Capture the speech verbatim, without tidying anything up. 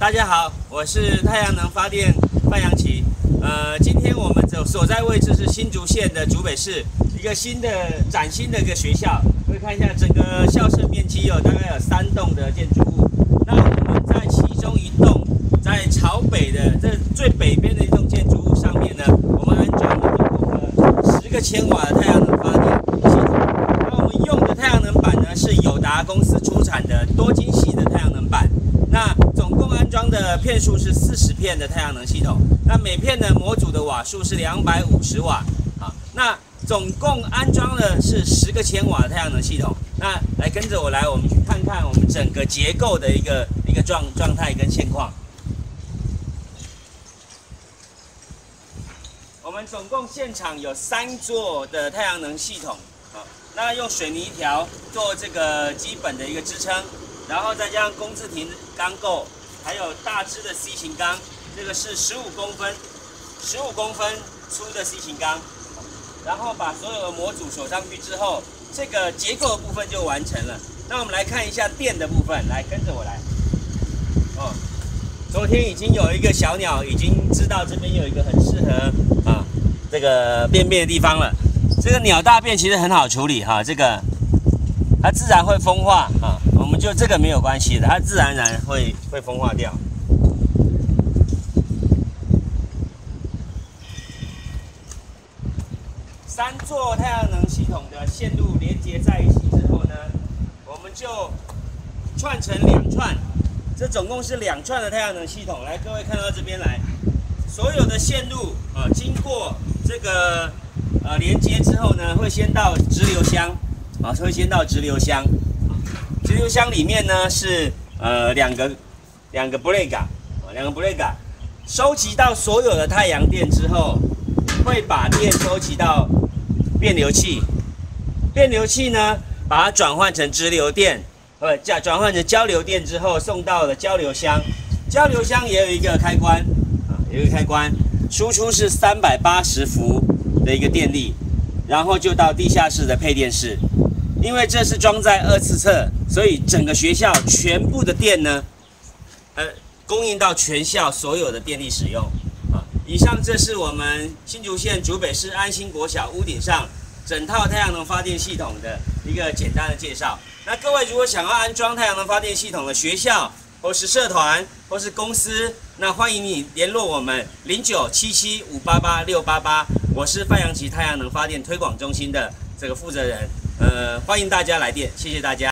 大家好，我是太阳能发电范扬奇。呃，今天我们所所在位置是新竹县的竹北市一个新的崭新的一个学校。各位看一下，整个校舍面积有大概有三栋的建筑物。那我们在其中一栋，在朝北的这最北边的一栋建筑物上面呢，我们安装了总共的十个千瓦的太阳能发电系统。那我们用的太阳能板呢是友达公司出产的多晶系的太阳能板。那总共安装的片数是四十片的太阳能系统，那每片的模组的瓦数是两百五十瓦啊。那总共安装的是十个千瓦的太阳能系统。那来跟着我来，我们去看看我们整个结构的一个一个状状态跟现况。我们总共现场有三座的太阳能系统啊，那用水泥条做这个基本的一个支撑。然后再加上工字艇钢构，还有大支的 C 型钢，这个是十五公分，十五公分粗的 C 型钢。然后把所有的模组锁上去之后，这个结构的部分就完成了。那我们来看一下电的部分，来跟着我来。哦，昨天已经有一个小鸟已经知道这边有一个很适合啊这个便便的地方了。这个鸟大便其实很好处理哈，这个它自然会风化啊。我们就这个没有关系的，它自然而然会会风化掉。三座太阳能系统的线路连接在一起之后呢，我们就串成两串，这总共是两串的太阳能系统。来，各位看到这边来，所有的线路啊，经过这个呃连接之后呢，会先到直流箱啊，会先到直流箱。直流箱里面呢是呃两个两个 breaker 啊，两个 breaker 收集到所有的太阳电之后，会把电收集到变流器，变流器呢把它转换成直流电，呃，转转换成交流电之后送到了交流箱，交流箱也有一个开关啊，有一个开关，输出是三百八十伏的一个电力，然后就到地下室的配电室。因为这是装在二次侧，所以整个学校全部的电呢，呃，供应到全校所有的电力使用。啊，以上这是我们新竹县竹北市安心国小屋顶上整套太阳能发电系统的一个简单的介绍。那各位如果想要安装太阳能发电系统的学校，或是社团，或是公司，那欢迎你联络我们零九七七五八八六八八，我是范扬奇太阳能发电推广中心的这个负责人。呃，欢迎大家来电，谢谢大家。